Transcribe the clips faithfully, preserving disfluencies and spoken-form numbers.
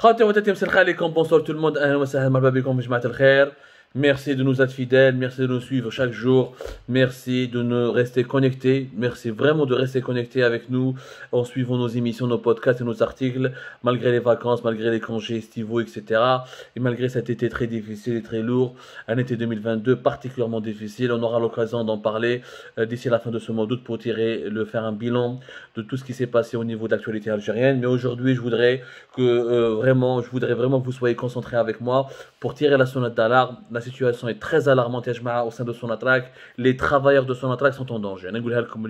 خاوتي وتاتي مسرخ عليكم bonsoir tout le monde اهلا وسهلا مرحبا بكم في جماعة الخير. Merci de nous être fidèles, merci de nous suivre chaque jour, merci de nous rester connectés, merci vraiment de rester connectés avec nous en suivant nos émissions, nos podcasts et nos articles, malgré les vacances, malgré les congés estivaux, et cetera. Et malgré cet été très difficile et très lourd, un été deux mille vingt-deux particulièrement difficile, on aura l'occasion d'en parler euh, d'ici la fin de ce mois d'août pour tirer, le faire un bilan de tout ce qui s'est passé au niveau de l'actualité algérienne. Mais aujourd'hui, je voudrais que euh, vraiment, je voudrais vraiment que vous soyez concentrés avec moi pour tirer la sonnette d'alarme. La situation est très alarmante au sein de Sonatrach. Les travailleurs de Sonatrach sont en danger. On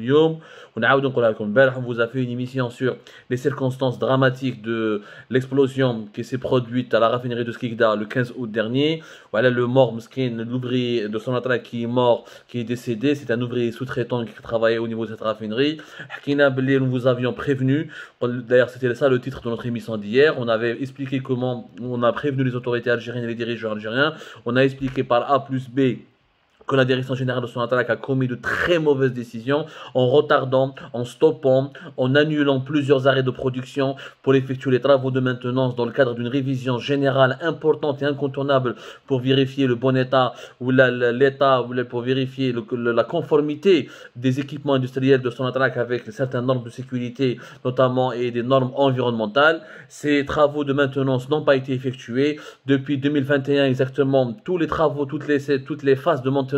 vous a fait une émission sur les circonstances dramatiques de l'explosion qui s'est produite à la raffinerie de Skikda le quinze août dernier. Voilà le mort, l'ouvrier de Sonatrach qui est mort, qui est décédé. C'est un ouvrier sous-traitant qui travaillait au niveau de cette raffinerie. Nous vous avions prévenu. D'ailleurs, c'était ça le titre de notre émission d'hier. On avait expliqué comment on a prévenu les autorités algériennes et les dirigeants algériens. On a expliqué par A plus B que la direction générale de Sonatrach a commis de très mauvaises décisions en retardant, en stoppant, en annulant plusieurs arrêts de production pour effectuer les travaux de maintenance dans le cadre d'une révision générale importante et incontournable pour vérifier le bon état ou l'état, pour vérifier le, le, la conformité des équipements industriels de Sonatrach avec certaines normes de sécurité notamment et des normes environnementales. Ces travaux de maintenance n'ont pas été effectués depuis deux mille vingt et un exactement. Tous les travaux, toutes les, toutes les phases de maintenance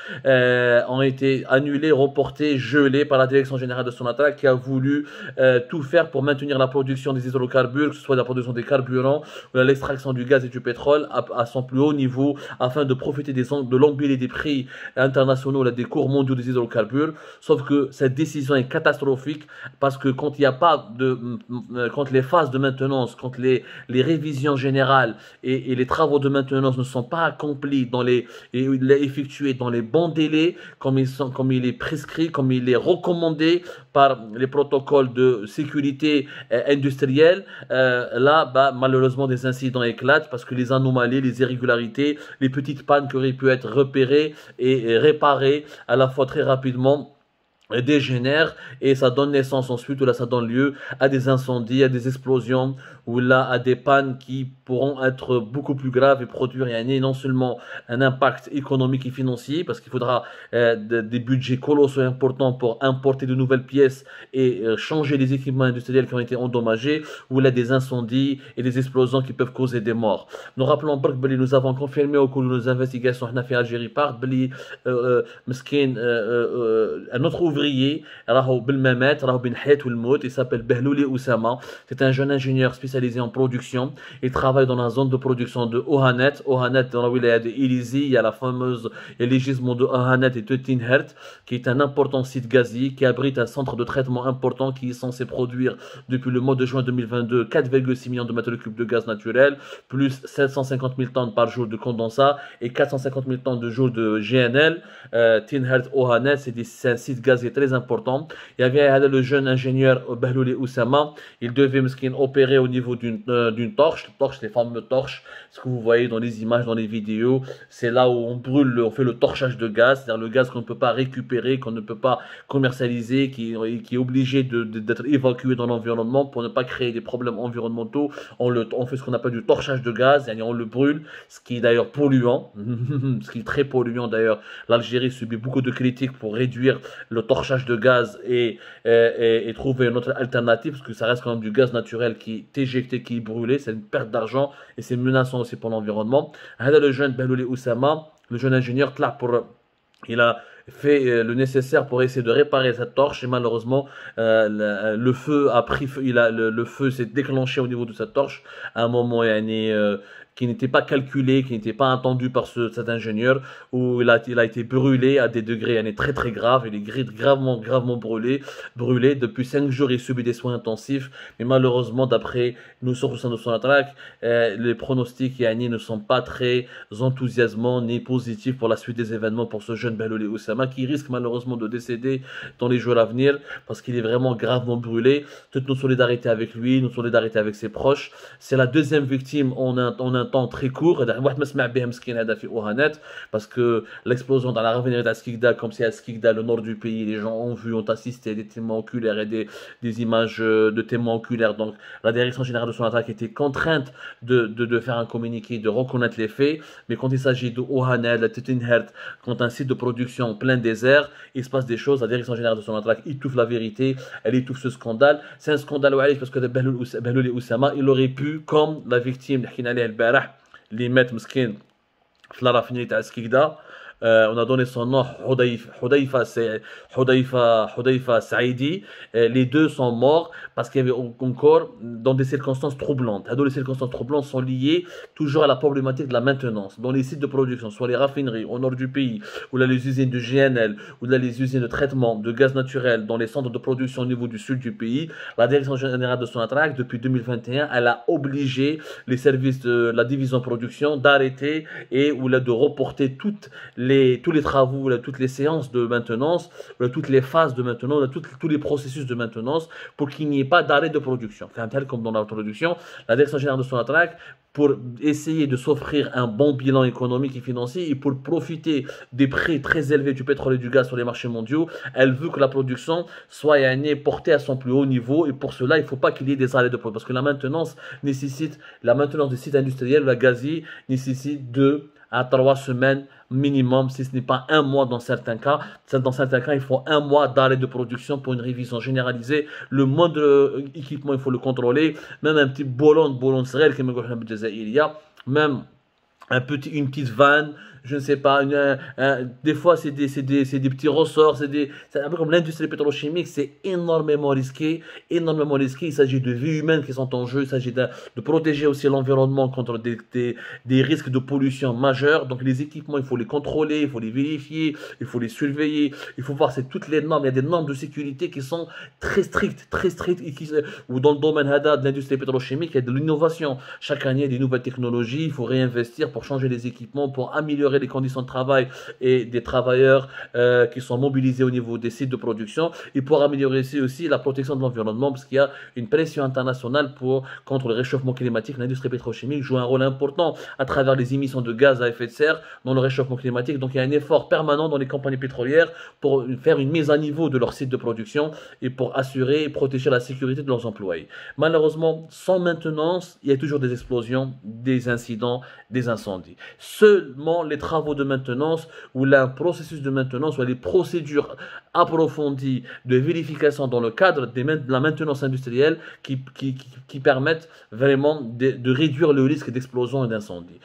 Euh, ont été annulés, reportés, gelés par la direction générale de Sonatrach qui a voulu euh, tout faire pour maintenir la production des hydrocarbures, que ce soit la production des carburants ou l'extraction du gaz et du pétrole à, à son plus haut niveau afin de profiter des, de l'embilé des prix internationaux, là, des cours mondiaux des hydrocarbures. Sauf que cette décision est catastrophique parce que quand il n'y a pas de, quand les phases de maintenance, quand les, les révisions générales et, et les travaux de maintenance ne sont pas accomplis dans les, et, les effectués dans les bons délais, comme, ils sont, comme il est prescrit, comme il est recommandé par les protocoles de sécurité euh, industrielle, euh, là, bah, malheureusement, des incidents éclatent parce que les anomalies, les irrégularités, les petites pannes qui auraient pu être repérées et, et réparées à la fois très rapidement dégénère et ça donne naissance ensuite, ou là ça donne lieu à des incendies, à des explosions, ou là à des pannes qui pourront être beaucoup plus graves et produire non seulement un impact économique et financier parce qu'il faudra euh, des budgets colossaux importants pour importer de nouvelles pièces et euh, changer les équipements industriels qui ont été endommagés, ou là des incendies et des explosions qui peuvent causer des morts. Nous rappelons que nous avons confirmé au cours de nos investigations en Algérie par euh, euh, un autre ouvrier, il s'appelle Behlouli Oussama. C'est un jeune ingénieur spécialisé en production. Il travaille dans la zone de production de Ohanet. Ohanet, dans la wilaya de Ilizi, il y a la fameuse les gisements de Ohanet et de Tinhert, qui est un important site gazier qui abrite un centre de traitement important qui est censé produire depuis le mois de juin deux mille vingt-deux quatre virgule six millions de mètres cubes de gaz naturel, plus sept cent cinquante mille tonnes par jour de condensat et quatre cent cinquante mille tonnes de jour de G N L. Euh, Tinhert, Ohanet, c'est un site gazier très important. Il y avait le jeune ingénieur Behlouli Oussama. Il devait opérer au niveau d'une euh, d'une torche, torche, les fameuses torches, ce que vous voyez dans les images, dans les vidéos. C'est là où on brûle, on fait le torchage de gaz, c'est-à-dire le gaz qu'on ne peut pas récupérer, qu'on ne peut pas commercialiser, qui, qui est obligé d'être évacué dans l'environnement pour ne pas créer des problèmes environnementaux. On, le, on fait ce qu'on appelle du torchage de gaz, c'est-à-dire on le brûle, ce qui est d'ailleurs polluant, ce qui est très polluant d'ailleurs. L'Algérie subit beaucoup de critiques pour réduire le torchage de gaz et, et, et trouver une autre alternative, parce que ça reste quand même du gaz naturel qui est éjecté, qui est brûlé, c'est une perte d'argent et c'est menaçant aussi pour l'environnement. Le jeune Behlouli Oussama, le jeune ingénieur, pour, il a fait le nécessaire pour essayer de réparer cette torche et malheureusement euh, le, le feu a pris feu, il a, le, le feu s'est déclenché au niveau de cette torche à un moment euh, qui n'était pas calculé, qui n'était pas attendu par ce, cet ingénieur, où il a, il a été brûlé à des degrés très très graves, il est gravement, gravement brûlé, brûlé. Depuis cinq jours, il subit des soins intensifs, mais malheureusement, d'après nous sources au sein de Sonatrach, euh, les pronostics yani, ne sont pas très enthousiasmants ni positifs pour la suite des événements pour ce jeune Behlouli Oussama. Oussama, qui risque malheureusement de décéder dans les jours à venir parce qu'il est vraiment gravement brûlé. Toute notre solidarité avec lui, notre solidarité avec ses proches. C'est la deuxième victime en un, en un temps très court. Parce que l'explosion dans la raffinerie d'Askikda, comme c'est Askikda, le nord du pays, les gens ont vu, ont assisté, des témoins oculaires et des, des images de témoins oculaires. Donc la direction générale de Sonatrach était contrainte de, de, de faire un communiqué, de reconnaître les faits. Mais quand il s'agit de Ohanel, de Tettenhert, quand un site de production en plein désert, il se passe des choses. La direction générale de Sonatrach étouffe la vérité, elle étouffe ce scandale. C'est un scandale parce que Behloul et Oussama, il aurait pu, comme la victime, les mettre مسكين في la raffinerie de Askikda. Euh, on a donné son nom, Hudayfa Saïdi. Euh, les deux sont morts parce qu'il y avait encore dans des circonstances troublantes. Les circonstances troublantes sont liées toujours à la problématique de la maintenance. Dans les sites de production, soit les raffineries au nord du pays, ou là les usines de G N L, ou là les usines de traitement de gaz naturel, dans les centres de production au niveau du sud du pays, la direction générale de Sonatrach, depuis deux mille vingt et un, elle a obligé les services de la division production d'arrêter et ou là de reporter toutes les Les, tous les travaux, là, toutes les séances de maintenance, là, toutes les phases de maintenance, là, tout, tous les processus de maintenance pour qu'il n'y ait pas d'arrêt de production. Tel comme dans l'introduction, la direction générale de Sonatrach, pour essayer de s'offrir un bon bilan économique et financier et pour profiter des prix très élevés du pétrole et du gaz sur les marchés mondiaux, elle veut que la production soit portée à son plus haut niveau et pour cela, il ne faut pas qu'il y ait des arrêts de production parce que la maintenance nécessite, la maintenance des sites industriels, la gazier, nécessite deux à trois semaines minimum, si ce n'est pas un mois dans certains cas. Dans certains cas, il faut un mois d'arrêt de production pour une révision généralisée. Le moindre équipement, il faut le contrôler. Même un petit bolon, bolon serrel, qui me il y a même un petit, une petite vanne, je ne sais pas, une, un, un, des fois c'est des, des, des petits ressorts, c'est un peu comme l'industrie pétrochimique, c'est énormément risqué, énormément risqué, il s'agit de vies humaines qui sont en jeu, il s'agit de, de protéger aussi l'environnement contre des, des, des risques de pollution majeurs, donc les équipements, il faut les contrôler, il faut les vérifier, il faut les surveiller, il faut voir c'est toutes les normes, il y a des normes de sécurité qui sont très strictes, très strictes, et qui, ou dans le domaine de l'industrie pétrochimique, il y a de l'innovation, chaque année il y a des nouvelles technologies, il faut réinvestir pour changer les équipements, pour améliorer les conditions de travail et des travailleurs euh, qui sont mobilisés au niveau des sites de production et pour améliorer aussi, aussi la protection de l'environnement parce qu'il y a une pression internationale pour, contre le réchauffement climatique. L'industrie pétrochimique joue un rôle important à travers les émissions de gaz à effet de serre dans le réchauffement climatique. Donc il y a un effort permanent dans les compagnies pétrolières pour faire une mise à niveau de leurs sites de production et pour assurer et protéger la sécurité de leurs employés. Malheureusement, sans maintenance, il y a toujours des explosions, des incidents, des incendies. Seulement les travaux de maintenance ou un processus de maintenance ou les procédures approfondies de vérification dans le cadre de la maintenance industrielle qui, qui, qui, qui permettent vraiment de, de réduire le risque d'explosion et d'incendie.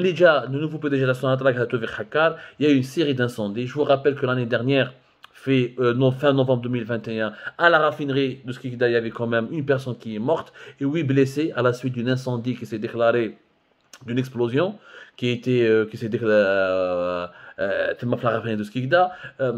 Le nouveau P D G de la Sonatrach, il y a eu une série d'incendies. Je vous rappelle que l'année dernière, fait euh, non, fin novembre deux mille vingt et un, à la raffinerie de Skikda, il y avait quand même une personne qui est morte et huit blessés à la suite d'un incendie qui s'est déclaré, d'une explosion qui a été euh, qui s'est déclaré euh, تم في la raffinerie de Skikda.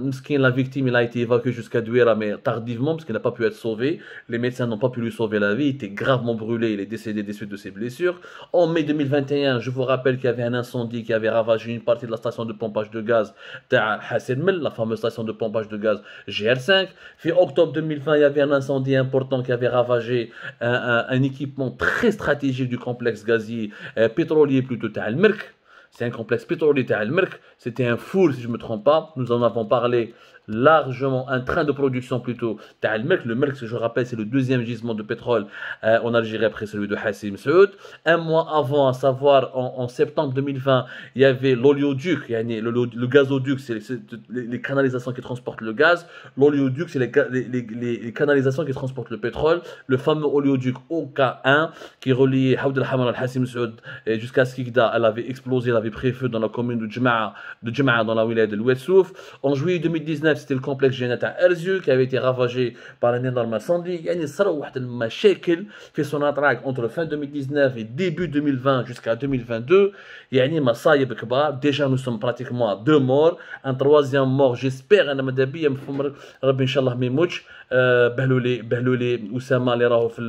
La victime il a été évacué jusqu'à Douira mais tardivement parce qu'il n'a pas pu être sauvé. Les médecins n'ont pas pu lui sauver la vie. Il était gravement brûlé. Il est décédé des suites de ses blessures. En mai deux mille vingt et un, je vous rappelle qu'il y avait un incendie qui avait ravagé une partie de la station de pompage de gaz de Hasselmel, la fameuse station de pompage de gaz G R cinq. Puis octobre deux mille vingt, il y avait un incendie important qui avait ravagé un, un, un équipement très stratégique du complexe gazier euh, pétrolier plutôt Al Merk. C'est un complexe pétrolier à Al-Merk. C'était un four, si je ne me trompe pas. Nous en avons parlé largement. Un train de production plutôt à Al-Merk. Le Merk, je rappelle, c'est le deuxième gisement de pétrole euh, en Algérie après celui de Hassim Saoud. Un mois avant, à savoir en, en septembre deux mille vingt, il y avait l'oléoduc. Le, le, le gazoduc, c'est les, les canalisations qui transportent le gaz. L'oléoduc, c'est les, les, les, les canalisations qui transportent le pétrole. Le fameux oléoduc O K un qui reliait Haoud al-Hamar al-Hassim Saoud jusqu'à Skikda, elle avait explosé, elle avait pris feu dans la commune de Djema'a, de Djema'a dans la wilaya de l'Oued-Souf. En juillet deux mille dix-neuf, c'était le complexe G N T à Erziou qui avait été ravagé par un énorme incendie. Il y a une machakil fait son attraque entre fin deux mille dix-neuf et début deux mille vingt jusqu'à deux mille vingt-deux. Il y a une massayib kbar. Déjà, nous sommes pratiquement à deux morts. Un troisième mort, j'espère, un madabi, Rabbi Inch'Allah Mimouch, Behlouli, Behlouli, Oussama, les rahouf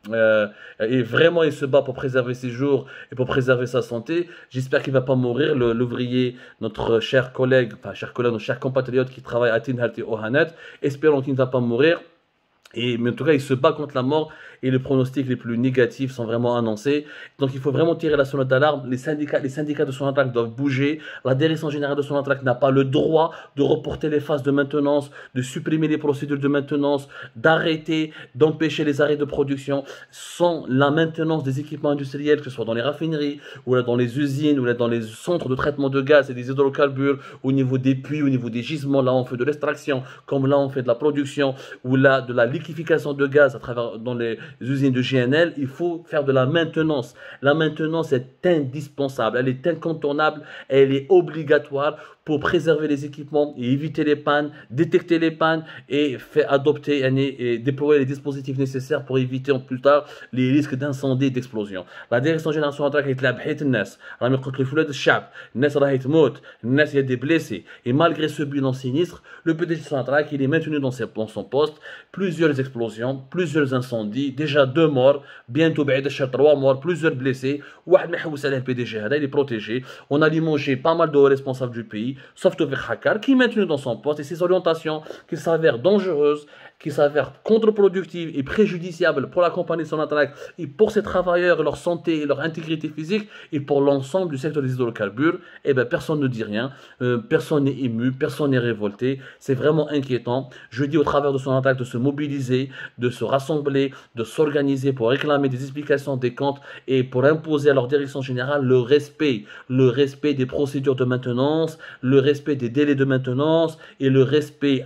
Euh, et vraiment, il se bat pour préserver ses jours et pour préserver sa santé. J'espère qu'il ne va pas mourir. L'ouvrier, notre cher collègue, enfin, cher collègue, notre cher compatriote qui travaille à Tinhalti Ohanet, espérons qu'il ne va pas mourir. Et, mais en tout cas, il se bat contre la mort et les pronostics les plus négatifs sont vraiment annoncés. Donc il faut vraiment tirer la sonnette d'alarme. Les syndicats, les syndicats de Sonatrach doivent bouger. La direction générale de Sonatrach n'a pas le droit de reporter les phases de maintenance, de supprimer les procédures de maintenance, d'arrêter, d'empêcher les arrêts de production. Sans la maintenance des équipements industriels, que ce soit dans les raffineries, ou là dans les usines, ou là dans les centres de traitement de gaz et des hydrocarbures, au niveau des puits, au niveau des gisements, là on fait de l'extraction, comme là on fait de la production, ou là de la liquéfaction de gaz à travers dans les usines de G N L, il faut faire de la maintenance. La maintenance est indispensable, elle est incontournable, elle est obligatoire pour préserver les équipements et éviter les pannes, détecter les pannes et faire adopter et déployer les dispositifs nécessaires pour éviter en plus tard les risques d'incendie et d'explosion. La direction générale de Sonatrach est là بحيث الناس راهم يقتلوا في ولاد الشعب، الناس راهي تموت، الناس il y a des blessés. Et malgré ce bilan sinistre, le P D G de Sonatrach il est maintenu dans, ses, dans son poste. Plusieurs explosions, plusieurs incendies, déjà deux morts, bientôt بعد الشهر trois morts, plusieurs blessés. واحد ما يحوس عليه البي دي جي هذا il est protégé. On a limogé pas mal de hauts responsables du pays, sauf Tawfiq Hakkar, qui est maintenu dans son poste et ses orientations qui s'avèrent dangereuses, qui s'avèrent contre-productives et préjudiciables pour la compagnie Sonatrach et pour ses travailleurs, leur santé et leur intégrité physique et pour l'ensemble du secteur des hydrocarbures, eh ben personne ne dit rien, euh, personne n'est ému, personne n'est révolté. C'est vraiment inquiétant. Je dis au travers de Sonatrach de se mobiliser, de se rassembler, de s'organiser pour réclamer des explications des comptes et pour imposer à leur direction générale le respect, le respect des procédures de maintenance, le respect des délais de maintenance et le respect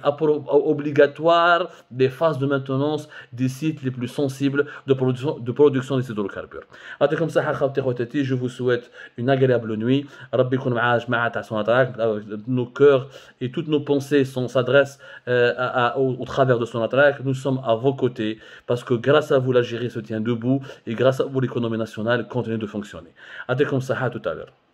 obligatoire des phases de maintenance des sites les plus sensibles de production, de production des hydrocarbures. Comme ça, je vous souhaite une agréable nuit. Nos cœurs et toutes nos pensées s'adressent euh, au, au travers de Sonatrach. Nous sommes à vos côtés parce que grâce à vous, l'Algérie se tient debout et grâce à vous, l'économie nationale continue de fonctionner. Comme ça, à tout à l'heure.